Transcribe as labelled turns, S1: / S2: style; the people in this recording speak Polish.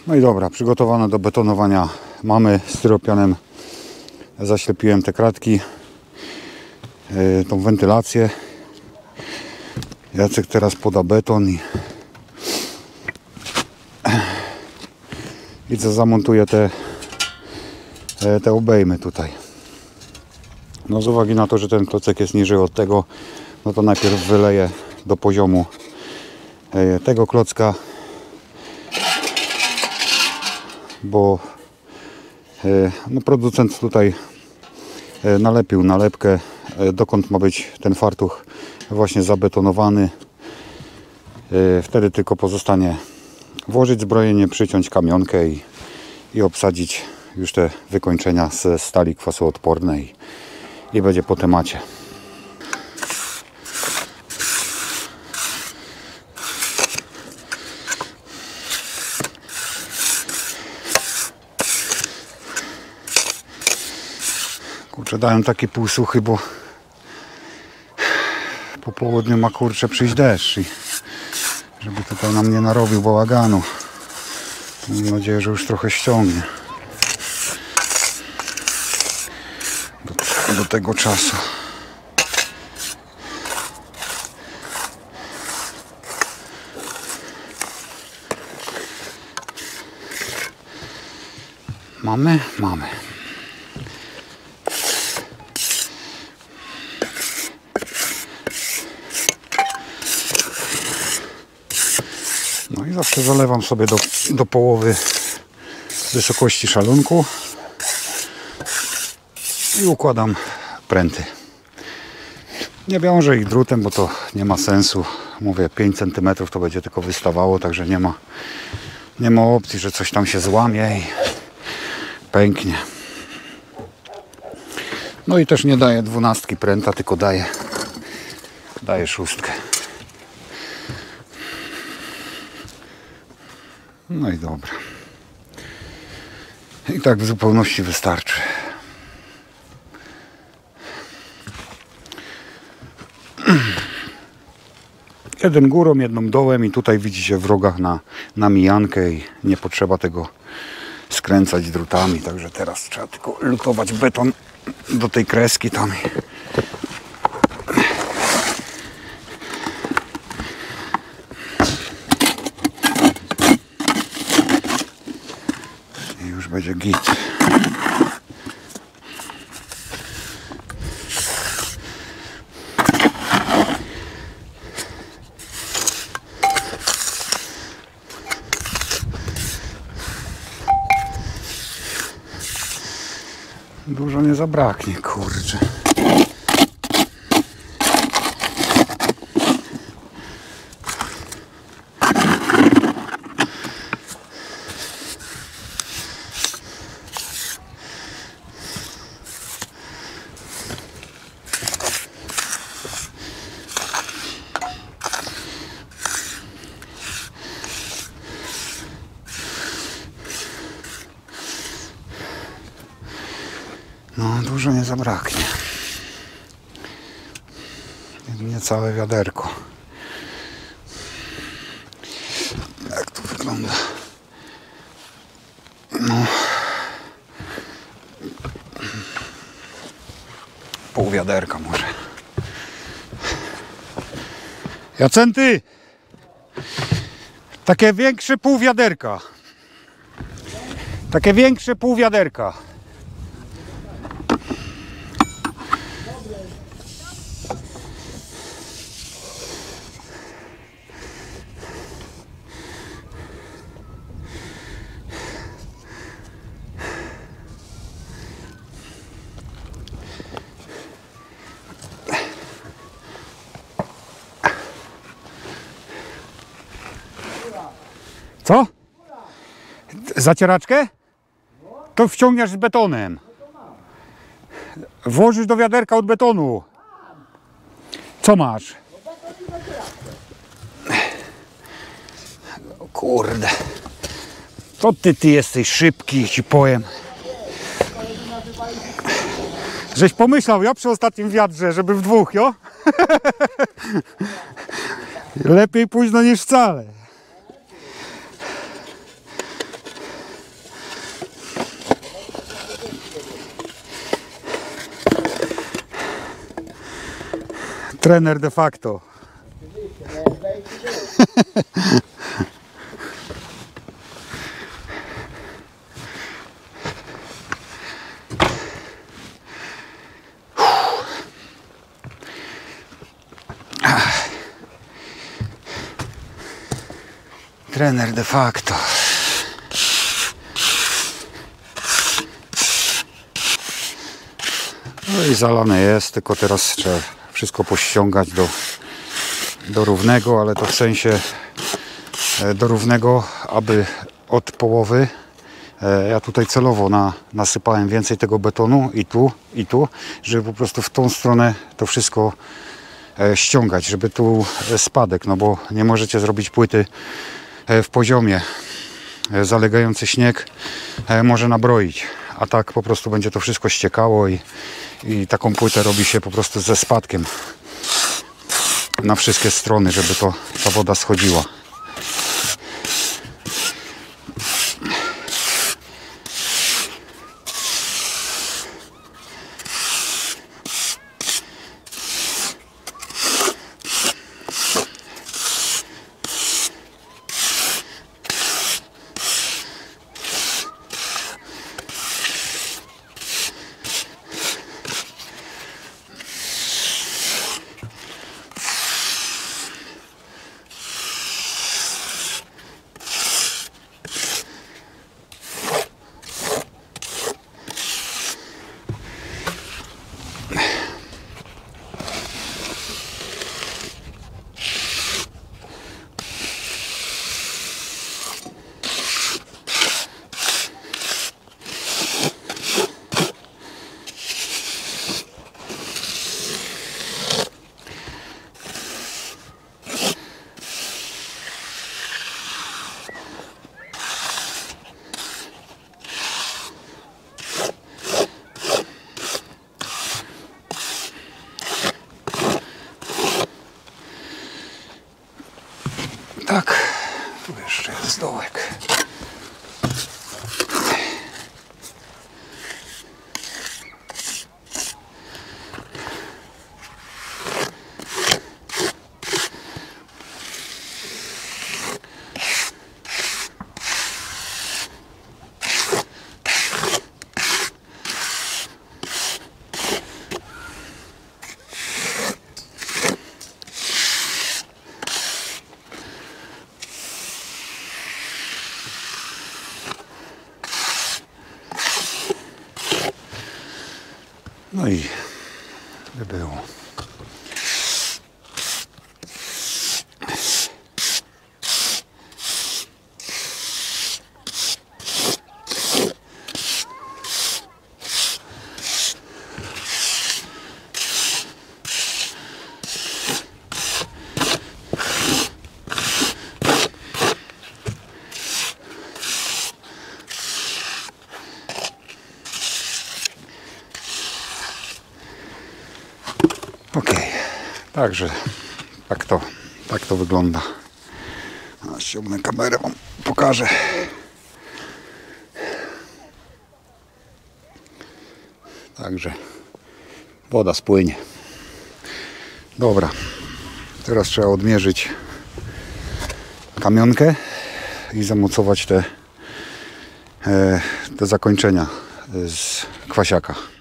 S1: No i dobra, przygotowane do betonowania mamy. Styropianem zaślepiłem te kratki, tą wentylację. Jacek teraz poda beton i co zamontuje te obejmy tutaj. No z uwagi na to, że ten klocek jest niżej od tego, no to najpierw wyleję do poziomu tego klocka, bo no producent tutaj nalepił nalepkę, dokąd ma być ten fartuch właśnie zabetonowany. Wtedy tylko pozostanie włożyć zbrojenie, przyciąć kamionkę i obsadzić już te wykończenia ze stali kwasoodpornej i będzie po temacie. Kurczę, dałem taki półsuchy, bo po południu ma kurczę przyjść deszcz i żeby tutaj nam nie narobił bałaganu. Mam nadzieję, że już trochę ściągnie do tego czasu. Mamy. No i zawsze zalewam sobie do połowy wysokości szalunku i układam pręty. Nie wiążę ich drutem, bo to nie ma sensu. Mówię, 5 cm to będzie tylko wystawało, także nie ma opcji, że coś tam się złamie i pęknie. No i też nie daję 12 pręta, tylko daję 6. No i dobra. I tak w zupełności wystarczy. Jeden górą, jedną dołem i tutaj widzicie w rogach na mijankę i nie potrzeba tego skręcać drutami, także teraz trzeba tylko lutować beton do tej kreski tam. I już będzie git. Dużo nie zabraknie, kurczę. No, dużo nie zabraknie. Jedynie całe wiaderko. Jak to wygląda? No. Pół wiaderka może. Jacenty! Takie większe pół wiaderka. Takie większe pół wiaderka. Co? Zacieraczkę? To wciągniesz z betonem. Włożysz do wiaderka od betonu. Co masz? O kurde. To ty jesteś szybki, ci powiem. Żeś pomyślał, ja przy ostatnim wiatrze, żeby w dwóch, jo? Lepiej późno niż wcale. Trener de facto. Trener de facto. No i zalane jest, tylko teraz trzeba wszystko pościągać do równego, ale to w sensie do równego, aby od połowy ja tutaj celowo nasypałem więcej tego betonu i tu, żeby po prostu w tą stronę to wszystko ściągać, żeby tu spadek, no bo nie możecie zrobić płyty w poziomie. Zalegający śnieg może nabroić, a tak po prostu będzie to wszystko ściekało i taką płytę robi się po prostu ze spadkiem na wszystkie strony, żeby ta woda schodziła. Tak, tu jeszcze jest dołek. No i by było. Także tak to wygląda. Ściągnę kamerę, wam pokażę. Także woda spłynie. Dobra, teraz trzeba odmierzyć kamionkę i zamocować te zakończenia z kwasiaka.